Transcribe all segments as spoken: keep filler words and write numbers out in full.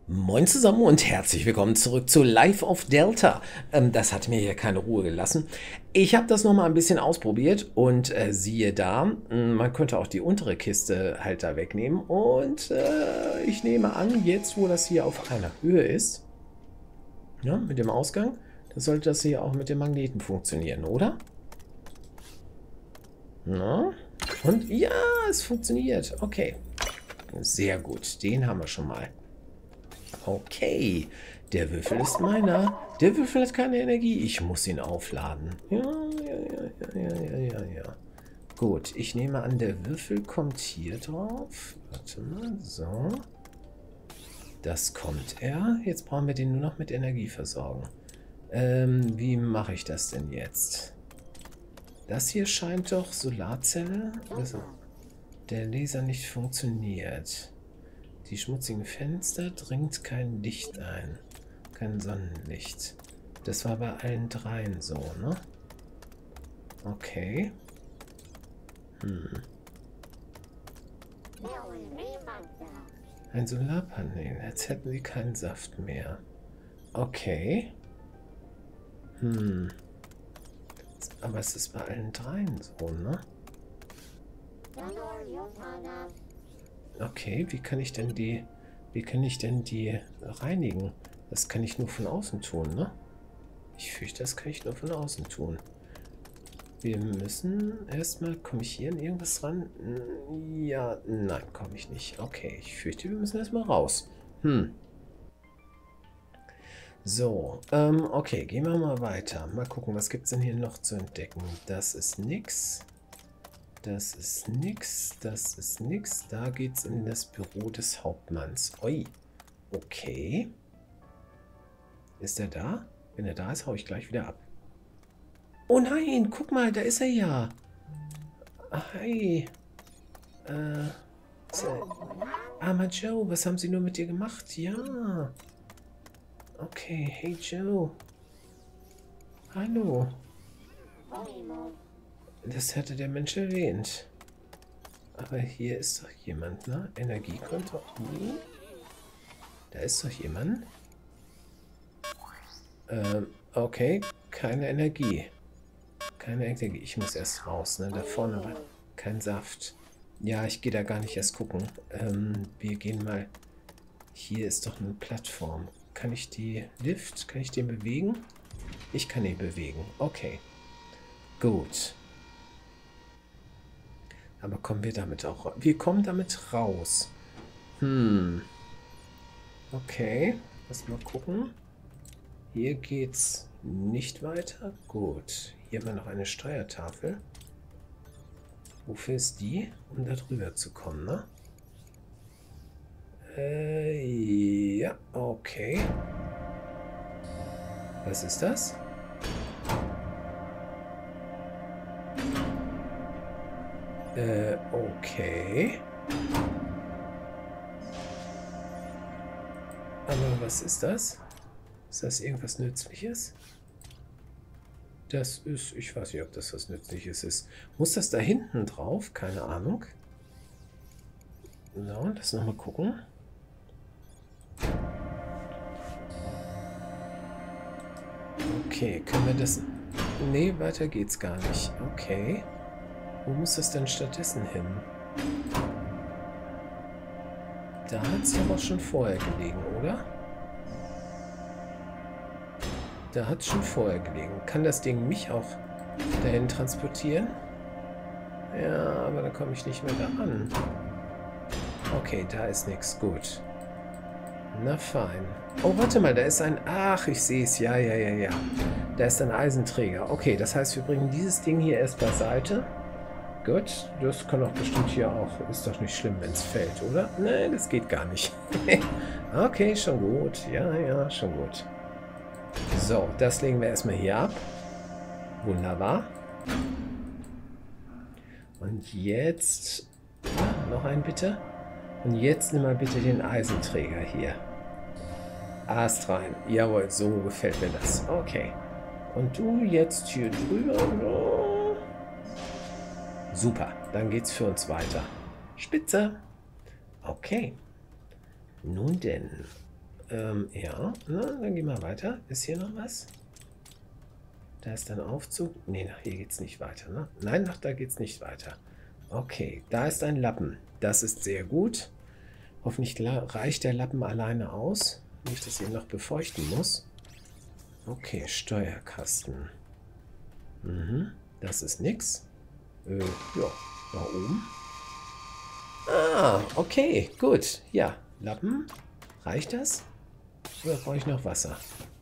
Moin zusammen und herzlich willkommen zurück zu Life of Delta. Ähm, das hat mir hier keine Ruhe gelassen. Ich habe das nochmal ein bisschen ausprobiert und äh, siehe da, man könnte auch die untere Kiste halt da wegnehmen. Und äh, ich nehme an, jetzt wo das hier auf einer Höhe ist, ja, mit dem Ausgang, da sollte das hier auch mit dem Magneten funktionieren, oder? Na? Und ja, es funktioniert. Okay, sehr gut, den haben wir schon mal. Okay, der Würfel ist meiner. Der Würfel hat keine Energie. Ich muss ihn aufladen. Ja, ja, ja, ja, ja, ja, ja. Gut, ich nehme an, der Würfel kommt hier drauf. Warte mal, so. Das kommt er. Jetzt brauchen wir den nur noch mit Energie versorgen. Ähm, wie mache ich das denn jetzt? Das hier scheint doch Solarzelle. Also, der Laser nicht funktioniert. Die schmutzigen Fenster dringt kein Licht ein. Kein Sonnenlicht. Das war bei allen dreien so, ne? Okay. Hm. Ein Solarpanel. Jetzt hätten sie keinen Saft mehr. Okay. Hm. Aber es ist bei allen dreien so, ne? Okay, wie kann ich denn die, wie kann ich denn die reinigen? Das kann ich nur von außen tun, ne? Ich fürchte, das kann ich nur von außen tun. Wir müssen erstmal, komme ich hier in irgendwas ran? Ja, nein, komme ich nicht. Okay, ich fürchte, wir müssen erstmal raus. Hm. So, ähm, okay, gehen wir mal weiter. Mal gucken, was gibt es denn hier noch zu entdecken? Das ist nix. Das ist nix, das ist nix. Da geht's in das Büro des Hauptmanns. Ui, okay. Ist er da? Wenn er da ist, hau ich gleich wieder ab. Oh nein, guck mal, da ist er ja. Hi. Äh, Armer Joe, was haben Sie nur mit dir gemacht? Ja. Okay, hey Joe. Hallo. Das hatte der Mensch erwähnt. Aber hier ist doch jemand, ne? Energiekonto. Hm? Da ist doch jemand. Ähm, okay. Keine Energie. Keine Energie. Ich muss erst raus, ne? Da vorne war kein Saft. Ja, ich gehe da gar nicht erst gucken. Ähm, wir gehen mal... Hier ist doch eine Plattform. Kann ich die... Lift? Kann ich den bewegen? Ich kann ihn bewegen. Okay. Gut. Aber kommen wir damit auch raus? Wir kommen damit raus. Hm. Okay. Lass mal gucken. Hier geht's nicht weiter. Gut. Hier haben wir noch eine Steuertafel. Wofür ist die? Um da drüber zu kommen, ne? Äh, ja, okay. Was ist das? Äh, okay. Aber was ist das? Ist das irgendwas Nützliches? Das ist, ich weiß nicht, ob das was Nützliches ist. Muss das da hinten drauf? Keine Ahnung. So, lass nochmal gucken. Okay, können wir das... Nee, weiter geht's gar nicht. Okay. Wo muss das denn stattdessen hin? Da hat es doch auch schon vorher gelegen, oder? Da hat es schon vorher gelegen. Kann das Ding mich auch dahin transportieren? Ja, aber da komme ich nicht mehr da an. Okay, da ist nichts. Gut. Na fein. Oh, warte mal, da ist ein... Ach, ich sehe es. Ja, ja, ja, ja. Da ist ein Eisenträger. Okay, das heißt, wir bringen dieses Ding hier erst beiseite. Gut, das kann doch bestimmt hier auch. Ist doch nicht schlimm, wenn es fällt, oder? Nein, das geht gar nicht. Okay, schon gut. Ja, ja, schon gut. So, das legen wir erstmal hier ab. Wunderbar. Und jetzt... Noch einen bitte. Und jetzt nimm mal bitte den Eisenträger hier. Ast rein. Jawohl, so gefällt mir das. Okay. Und du jetzt hier drüber. Super, dann geht's für uns weiter. Spitze. Okay. Nun denn. Ähm, ja. Na, dann gehen wir weiter. Ist hier noch was? Da ist ein Aufzug. Nee, nach hier geht's nicht weiter, ne? Nein, nach da geht's nicht weiter. Okay, da ist ein Lappen. Das ist sehr gut. Hoffentlich reicht der Lappen alleine aus. Nicht, dass ich ihn noch befeuchten muss. Okay, Steuerkasten. Mhm, das ist nix. Äh, ja, da oben. Ah, okay, gut. Ja, Lappen. Reicht das? Oder brauche ich noch Wasser?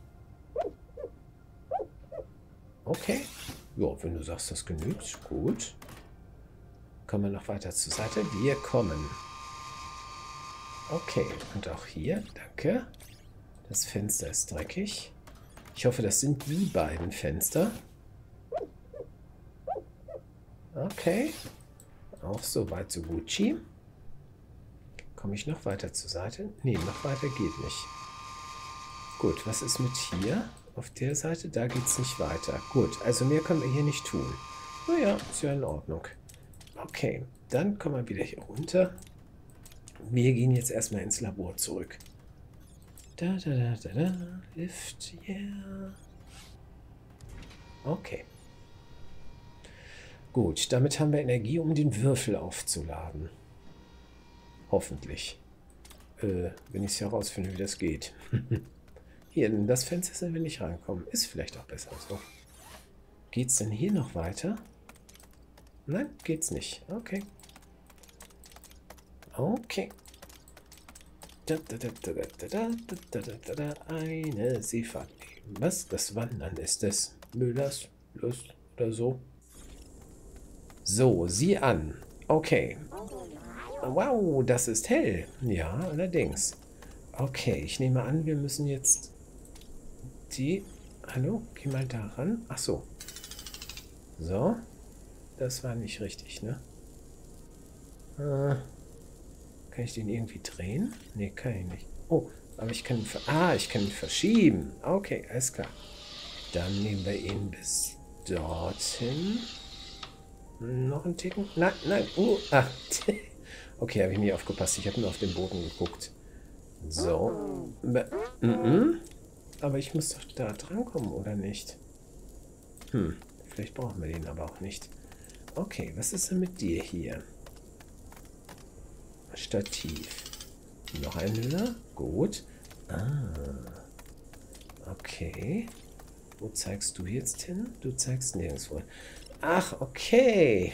Okay. Ja, wenn du sagst, das genügt. Gut. Kommen wir noch weiter zur Seite. Wir kommen. Okay, und auch hier. Danke. Das Fenster ist dreckig. Ich hoffe, das sind die beiden Fenster. Okay. Auch so weit, so Gucci. Komme ich noch weiter zur Seite? Nee, noch weiter geht nicht. Gut, was ist mit hier? Auf der Seite, da geht es nicht weiter. Gut, also mehr können wir hier nicht tun. Naja, ist ja in Ordnung. Okay, dann kommen wir wieder hier runter. Wir gehen jetzt erstmal ins Labor zurück. Da, da, da, da, da. Lift, yeah. Okay. Gut, damit haben wir Energie, um den Würfel aufzuladen. Hoffentlich. Äh, wenn ich es herausfinde, wie das geht. Hier, in das Fenster sind wir nicht reinkommen. Ist vielleicht auch besser so. Geht's denn hier noch weiter? Nein, geht's nicht. Okay. Okay. Da, da, da, da, da, da, da, da, da, da, eine Seefahrt. Was? Das Wandern ist des Müllers Lust oder so? So, sieh an. Okay. Wow, das ist hell. Ja, allerdings. Okay, ich nehme an, wir müssen jetzt die... Hallo? Geh mal da ran. Ach so. So. Das war nicht richtig, ne? Äh, kann ich den irgendwie drehen? Ne, kann ich nicht. Oh, aber ich kann ihn... Ah, ich kann ihn verschieben. Okay, alles klar. Dann nehmen wir ihn bis dorthin. Noch ein Ticken? Nein, nein. Uh, ah. Okay, habe ich nie aufgepasst. Ich habe nur auf den Boden geguckt. So. Mm-mm. Aber ich muss doch da drankommen, oder nicht? Hm, vielleicht brauchen wir den aber auch nicht. Okay, was ist denn mit dir hier? Stativ. Noch ein Hüller? Gut. Ah. Okay. Wo zeigst du jetzt hin? Du zeigst nirgendwo. Ach, okay.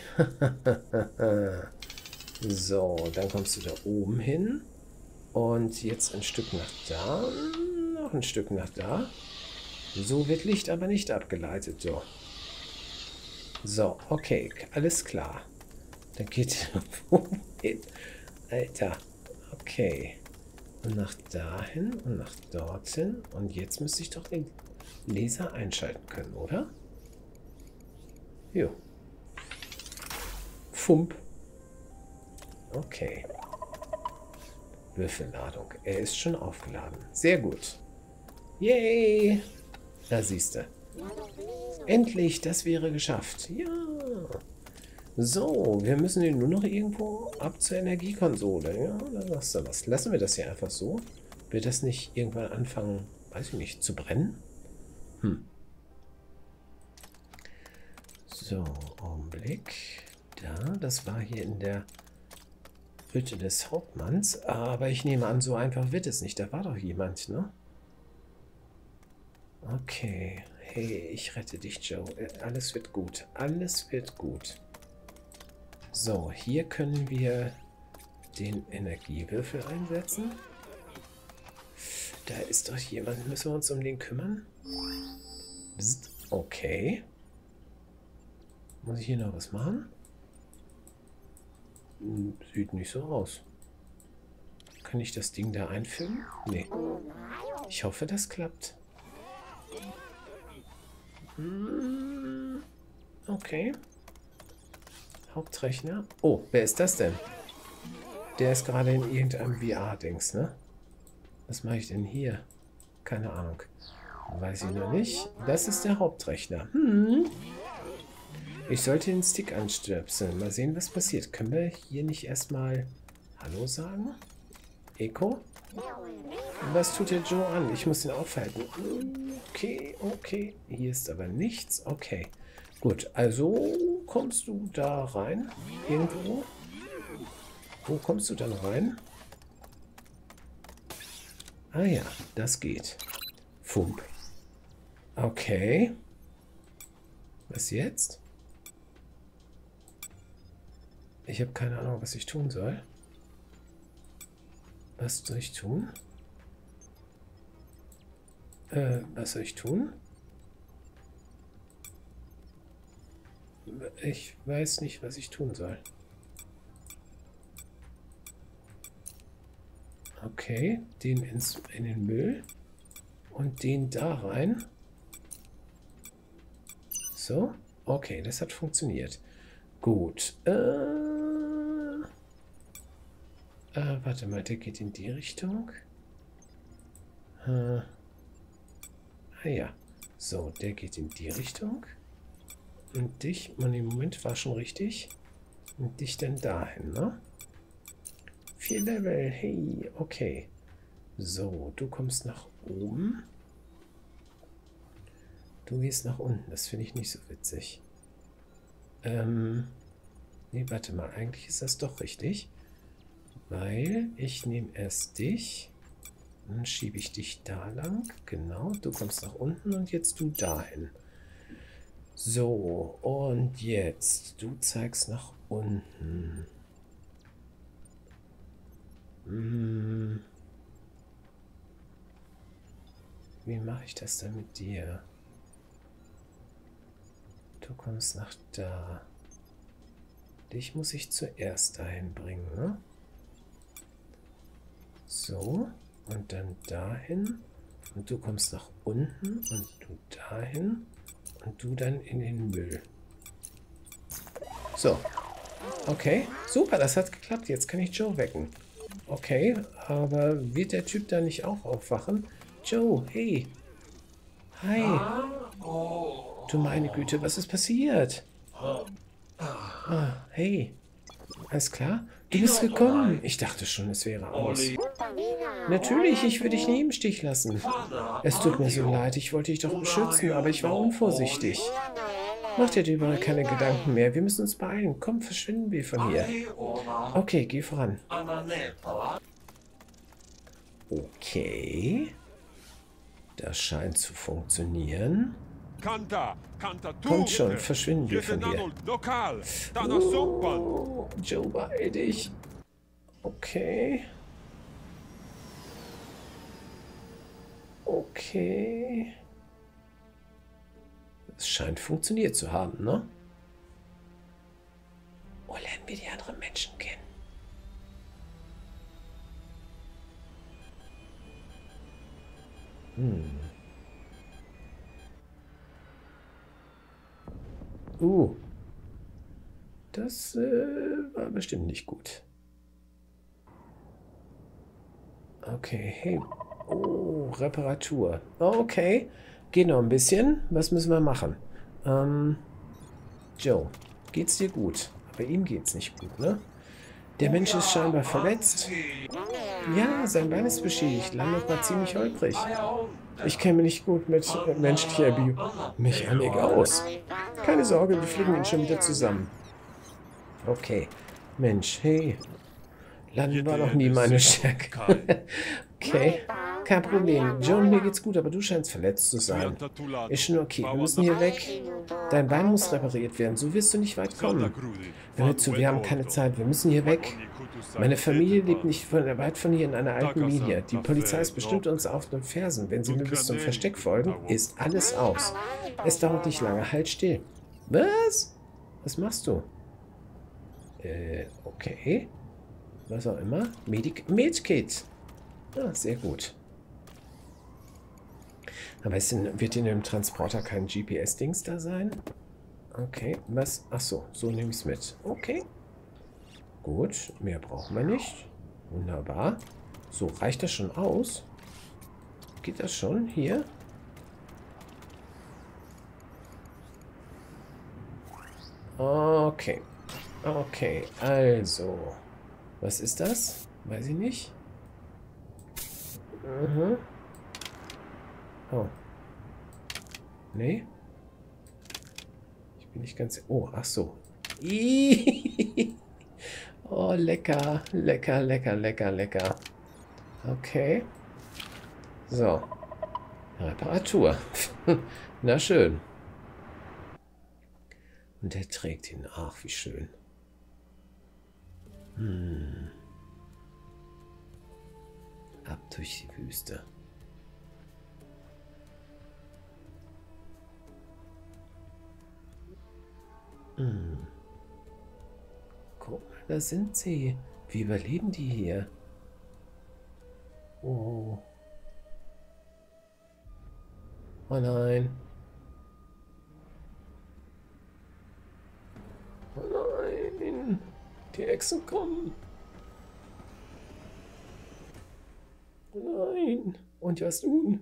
So, dann kommst du da oben hin. Und jetzt ein Stück nach da. Noch ein Stück nach da. So wird Licht aber nicht abgeleitet. So. So, okay. Alles klar. Dann geht wohin? Alter. Okay. Und nach dahin und nach dorthin. Und jetzt müsste ich doch den Laser einschalten können, oder? Jo. Fump. Okay. Würfelladung. Er ist schon aufgeladen. Sehr gut. Yay! Da siehst du. Endlich, das wäre geschafft. Ja. So, wir müssen ihn nur noch irgendwo ab zur Energiekonsole. Ja, da sagst du was. Lassen wir das hier einfach so. Wird das nicht irgendwann anfangen, weiß ich nicht, zu brennen? Hm. So, Augenblick. Da, das war hier in der Hütte des Hauptmanns. Aber ich nehme an, so einfach wird es nicht. Da war doch jemand, ne? Okay. Hey, ich rette dich, Joe. Alles wird gut. Alles wird gut. So, hier können wir den Energiewürfel einsetzen. Da ist doch jemand. Müssen wir uns um den kümmern? Psst. Okay. Muss ich hier noch was machen? Sieht nicht so aus. Kann ich das Ding da einfüllen? Nee. Ich hoffe, das klappt. Okay. Hauptrechner. Oh, wer ist das denn? Der ist gerade in irgendeinem V R-Dings, ne? Was mache ich denn hier? Keine Ahnung. Weiß ich noch nicht. Das ist der Hauptrechner. Hm. Ich sollte den Stick anstöpseln. Mal sehen, was passiert. Können wir hier nicht erstmal Hallo sagen? Echo? Was tut der Joe an? Ich muss ihn aufhalten. Okay, okay. Hier ist aber nichts. Okay. Gut, also kommst du da rein? Irgendwo? Wo kommst du dann rein? Ah ja, das geht. Fump. Okay. Was jetzt? Ich habe keine Ahnung, was ich tun soll. Was soll ich tun? Äh, was soll ich tun? Ich weiß nicht, was ich tun soll. Okay, den ins, in den Müll und den da rein. So, okay, das hat funktioniert. Gut. Äh, äh, warte mal, der geht in die Richtung. Äh, ah ja, so, der geht in die Richtung. Und dich, man im Moment war schon richtig. Und dich dann dahin, ne? Vier Level, hey, okay. So, du kommst nach oben. Du gehst nach unten, das finde ich nicht so witzig. Ähm, nee, warte mal, eigentlich ist das doch richtig. Weil ich nehme erst dich, dann schiebe ich dich da lang, genau, du kommst nach unten und jetzt du dahin. So, und jetzt, du zeigst nach unten. Hm. Wie mache ich das denn mit dir? Du kommst nach da. Dich muss ich zuerst dahin bringen, ne? So, und dann dahin. Und du kommst nach unten und du dahin. Und du dann in den Müll. So. Okay, super, das hat geklappt. Jetzt kann ich Joe wecken. Okay, aber wird der Typ da nicht auch aufwachen? Joe, hey. Hi. Du meine Güte, was ist passiert? Ah, hey. Alles klar? Du bist gekommen. Ich dachte schon, es wäre aus. Natürlich, ich würde dich nie im Stich lassen. Es tut mir so leid, ich wollte dich doch beschützen, aber ich war unvorsichtig. Mach dir darüber keine Gedanken mehr. Wir müssen uns beeilen. Komm, verschwinden wir von hier. Okay, geh voran. Okay. Das scheint zu funktionieren. Kommt schon, verschwinden wir von hier. Oh, Joe, beeil dich. Okay. Okay. Es scheint funktioniert zu haben, ne? Oh, lernen wir die anderen Menschen kennen. Hm. Uh. Das äh, war bestimmt nicht gut. Okay, hey. Oh, Reparatur. Okay. Geht noch ein bisschen. Was müssen wir machen? Ähm, Joe, geht's dir gut? Aber ihm geht's nicht gut, ne? Der Mensch ist scheinbar verletzt. Ja, sein Bein ist beschädigt. Landet war ziemlich holprig. Ich kenne mich nicht gut mit äh, menschlicher Biomechanik aus. Keine Sorge, wir fliegen ihn schon wieder zusammen. Okay. Mensch, hey. Landen war noch nie meine Stärke. Okay. Kein Problem. John, mir geht's gut, aber du scheinst verletzt zu sein. Ist schon okay. Wir müssen hier weg. Dein Bein muss repariert werden. So wirst du nicht weit kommen. Hör mir zu, wir haben keine Zeit. Wir müssen hier weg. Meine Familie lebt nicht von, weit von hier in einer alten Mine. Die Polizei ist bestimmt uns auf den Fersen. Wenn sie mir bis zum Versteck folgen, ist alles aus. Es dauert nicht lange. Halt still. Was? Was machst du? Äh, okay. Was auch immer. Medik Medkit. Ah, sehr gut. Aber ist denn, wird in dem Transporter kein G P S-Dings da sein? Okay, was? Achso, so nehme ich es mit. Okay. Gut, mehr brauchen wir nicht. Wunderbar. So, reicht das schon aus? Geht das schon? Hier? Okay. Okay, also. Was ist das? Weiß ich nicht. Mhm. Oh. Nee. Ich bin nicht ganz... Oh, ach so. Oh, lecker. Lecker, lecker, lecker, lecker. Okay. So. Reparatur. Na schön. Und er trägt ihn. Ach, wie schön. Hm. Ab durch die Wüste. Hm. Guck mal, da sind sie. Wie überleben die hier? Oh. Oh nein. Oh nein. Die Echsen kommen. Oh nein. Und was nun?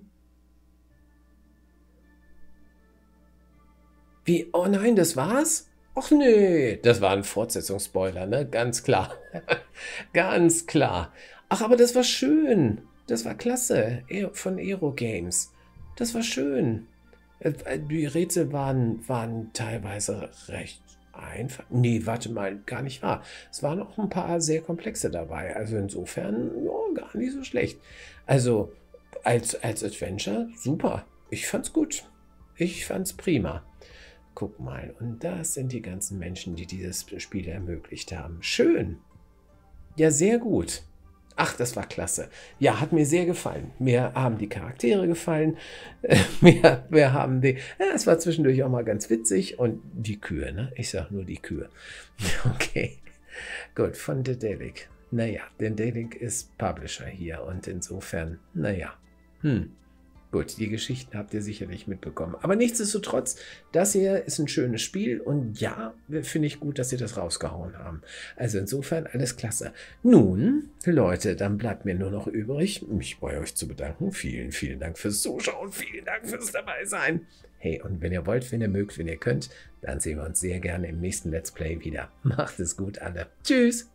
Wie? Oh nein, das war's? Och nee, das war ein Fortsetzungsspoiler, ne? Ganz klar. Ganz klar. Ach, aber das war schön. Das war klasse. Von Aero Games. Das war schön. Die Rätsel waren, waren teilweise recht einfach. Nee, warte mal, gar nicht wahr. Es waren auch ein paar sehr komplexe dabei. Also insofern, ja, gar nicht so schlecht. Also als, als Adventure, super. Ich fand's gut. Ich fand's prima. Guck mal, und das sind die ganzen Menschen, die dieses Spiel ermöglicht haben. Schön. Ja, sehr gut. Ach, das war klasse. Ja, hat mir sehr gefallen. Mir haben die Charaktere gefallen. mir, mir haben die... Ja, es war zwischendurch auch mal ganz witzig. Und die Kühe, ne? Ich sag nur die Kühe. Okay. Gut, von Dedelic. Naja, denn Dedelic ist Publisher hier. Und insofern, naja. Hm. Gut, die Geschichten habt ihr sicherlich mitbekommen. Aber nichtsdestotrotz, das hier ist ein schönes Spiel. Und ja, finde ich gut, dass sie das rausgehauen haben. Also insofern alles klasse. Nun, Leute, dann bleibt mir nur noch übrig, mich bei euch zu bedanken. Vielen, vielen Dank fürs Zuschauen. Vielen Dank fürs Dabeisein. Hey, und wenn ihr wollt, wenn ihr mögt, wenn ihr könnt, dann sehen wir uns sehr gerne im nächsten Let's Play wieder. Macht es gut, alle. Tschüss.